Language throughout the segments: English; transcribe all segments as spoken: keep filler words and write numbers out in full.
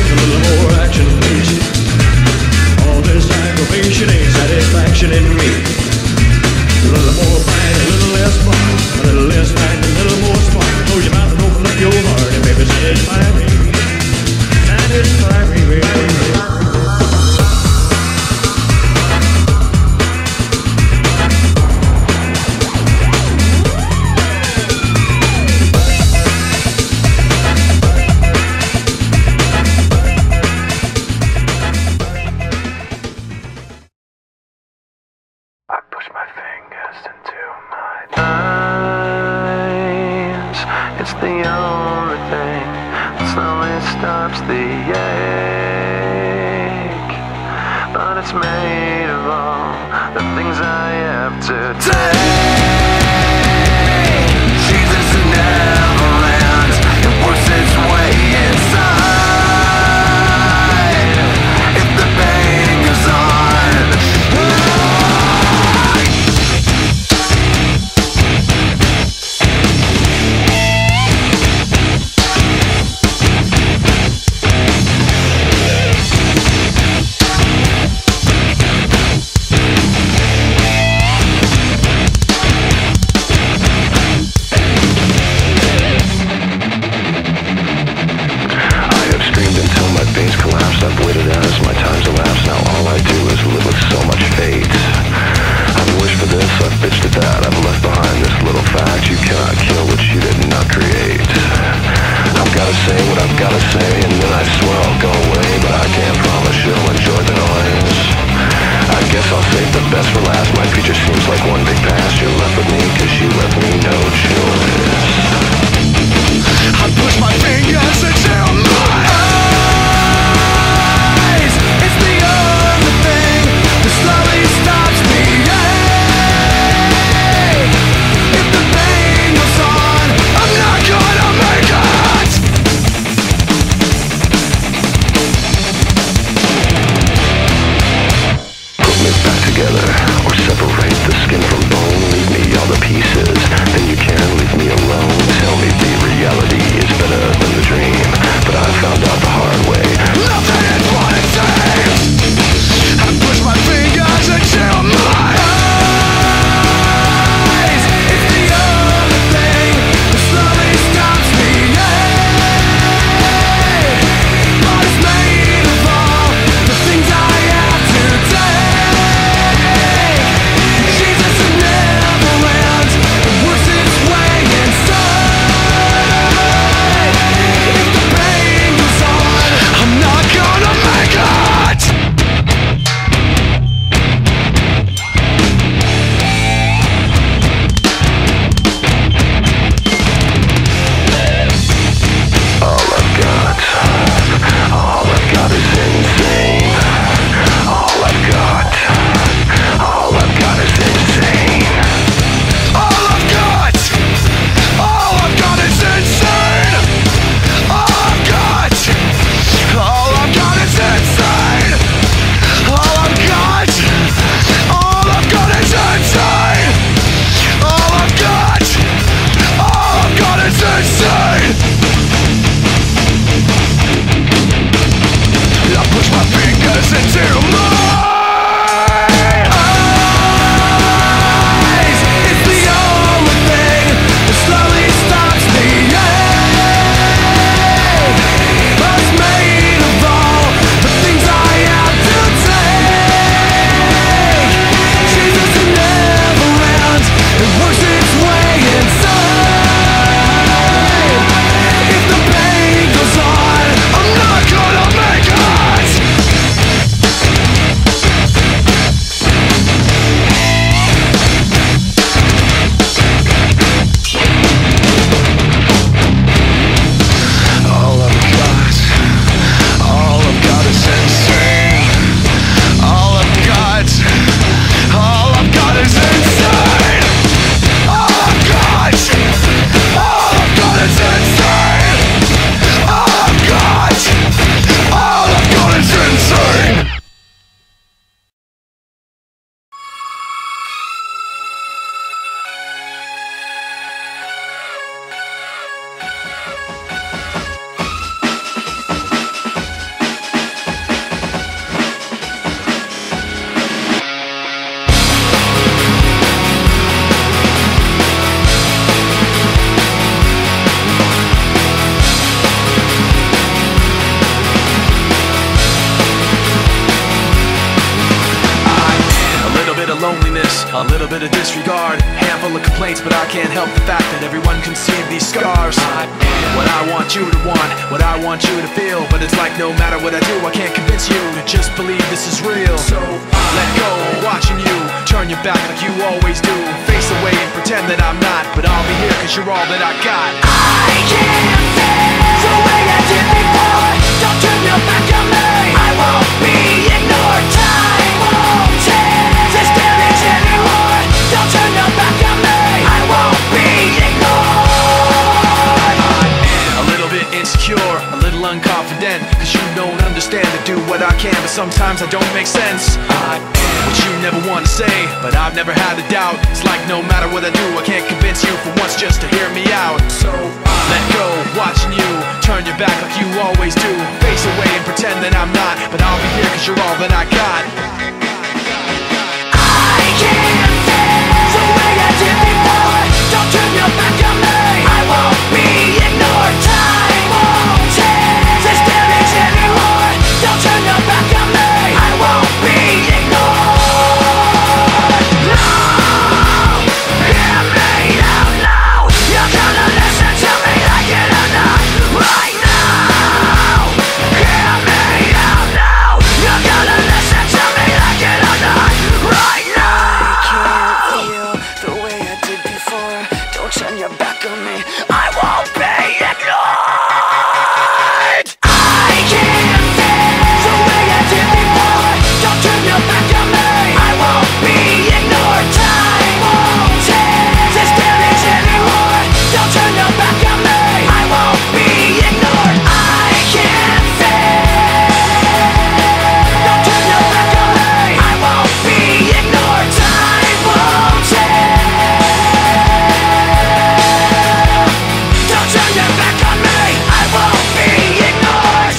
A little more action, please. All this aggravation ain't satisfaction in me. A little more fight, a little less fun. A little less fight, a little more spark. Close your mouth and open up your heart, and baby, satisfy me. Satisfy me, baby. It's the only thing that slowly stops the ache. But it's made of all the things I have to take. Jesus never ends, it works its way inside. If the pain goes on, I've waited as my time's elapsed. Now all I do is live with so much fate. I've wished for this, I've bitched at that. I've left behind this little fact: you cannot kill what you did not create. I've gotta say what I've gotta say, and then I swear I'll go away. But I can't promise you'll enjoy the noise. I guess I'll save the best for last. My future seems like one big past. You're left with me cause you left me no choice. I push my fingers until my eyes. It's the only thing that slowly stops me. If the pain goes on, I'm not gonna make it. Put me back together, or separate the skin from bone. Leave me all the pieces, then you can leave me alone. A little bit of disregard, handful of complaints, but I can't help the fact that everyone can see these scars. I am what I want you to want, what I want you to feel, but it's like no matter what I do, I can't convince you to just believe this is real. So let go, watching you turn your back like you always do. Face away and pretend that I'm not, but I'll be here cause you're all that I got. I can't feel the way I did before. Don't turn your back on me, I won't be ignored. Time won't change this damage anymore. Don't turn your back on me, I won't be ignored. I am a little bit insecure, a little unconfident, cause you don't understand to do what I can, but sometimes I don't make sense. I am what you never want to say, but I've never had a doubt. It's like no matter what I do, I can't convince you for once just to hear me out. So let go, watching you turn your back like you always do. Face away and pretend that I'm not, but I'll be here cause you're all that I got. I can't feel the way I did before. Don't turn your back on me, I won't be ignored. Time won't change this damage anymore. Don't turn your back on me, I won't be ignored. No, hear me out now. You're gonna listen to me like it or not. Right now, hear me out now. You're gonna listen to me like it or not. Right now. I can't feel the way I did before. Don't turn your back on me, I won't be ignored. I can't feel the way I did before. Don't turn your back on me, I won't be ignored. Time won't change this damage anymore. Don't turn your back on me, I won't be ignored. I can't feel. Don't turn your back on me, I won't be ignored. Time won't change. Don't turn your back on me, I won't be ignored.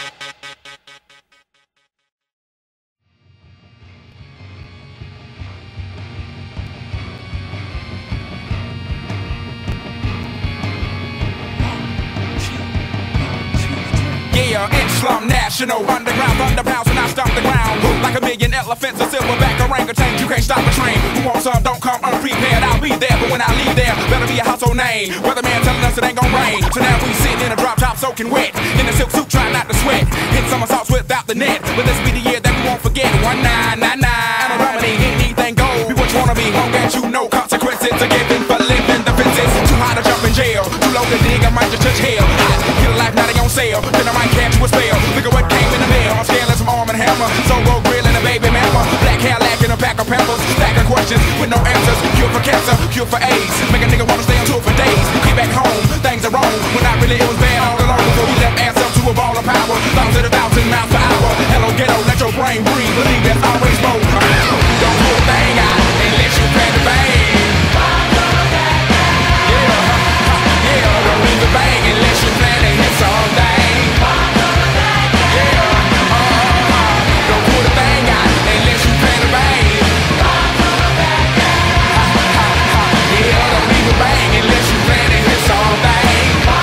Yeah, Islam National, underground, undergrounds when I stomp the ground. Like a million elephants, a silverback orangutan, you can't stop the train. Who wants some, don't come unprepared, I'll be there, but when I leave there, better be a household name. Weatherman telling us it ain't gon' rain. So now we sitting in a drop top soaking wet, in a silk suit trying not to sweat. Hit somersaults without the net, but this be the year that we won't forget. One nine nine nine, and a remedy, anything goes. Be what you wanna be, long as you know consequences are given for living the fences. Too high to jump in jail, too low to dig, I might just touch hell. Hot, get a life, now they on sale, then I might catch you a spell. Look at what came in the mail, I'm scaling some arm and hammer. Solo grill and a baby mama, black hair lacking a pack of peppers. Stack of questions with no answers, cure for cancer, cure for AIDS. Make a nigga wanna stay on tour for days. Get back home, things are wrong, when not really it was bad all along. Before we left ass up to a ball of power, thousands of a thousand miles per hour. Hello ghetto, let your brain breathe, believe there's always more. Don't pull a thing out unless you plan to bang. Yeah, yeah, don't leave the bang unless you plan to hit something. Yeah, uh-huh, don't pull the thing out unless you plan to bang. Yeah, don't leave the bang unless you plan to hit something.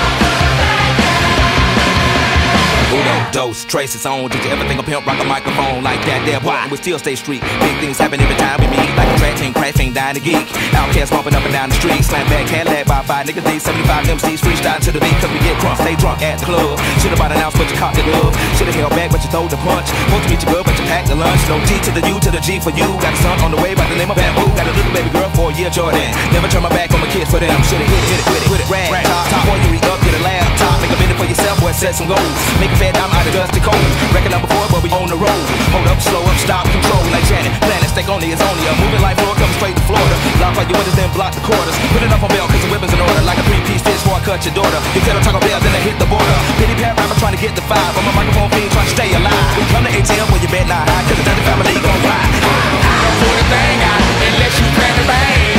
Dose, traces on, did you ever think a pimp rock a microphone like that there? Why? We still stay street. Big things happen every time we meet. Like a track team, crash ain't dying to geek. Outcasts bumping up and down the street. Slam back, Cadillac by five niggas, D seventy-five M Cs freestyle to the beat. Cause we get crunk, stay drunk at the club. Should've bought an ounce, but you caught the glove. Should've held back, but you throw the punch. Supposed to meet you good, but you packed the lunch. No T to the U to the G for you. Got a son on the way by the name of Bamboo. Got a little baby girl for a year, Jordan. Never turn my back on my kids for them. Should've hit it, hit it, hit it, hit it, rag. Top, top, boy, you re up, get a laptop. Make a minute for yourself, boy, set some goals. Make a fat dime out of dusty cold. Record number four, but we on the road. Hold up, slow up, stop, control. Like Janet, planet stake only is only a moving life floor, coming straight to Florida. Lock all your windows, then block the quarters. Put it up on bail, cause the weapons in order. Like a three-piece fish before I cut your daughter. You tell her Taco Bell, then I hit the border. Pity pat rapper trying to get the five. I'm a microphone fiend trying to stay alive. We come to A T M where you bet not high, cause the dirty family gon' ride. Don't pull the thing out unless you plan to bang.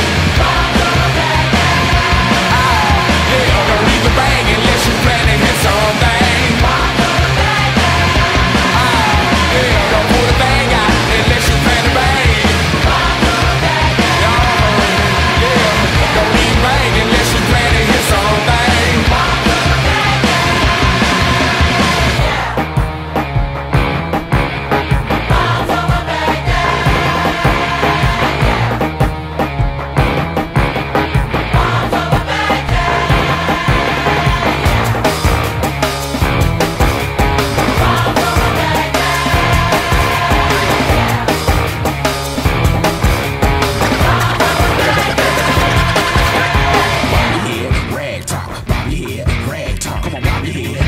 Yeah, don't leave the bang unless you plan to hit something. Don't pull the thing out unless you plan to bang. Yeah, don't leave bang unless you plan to hit something. me.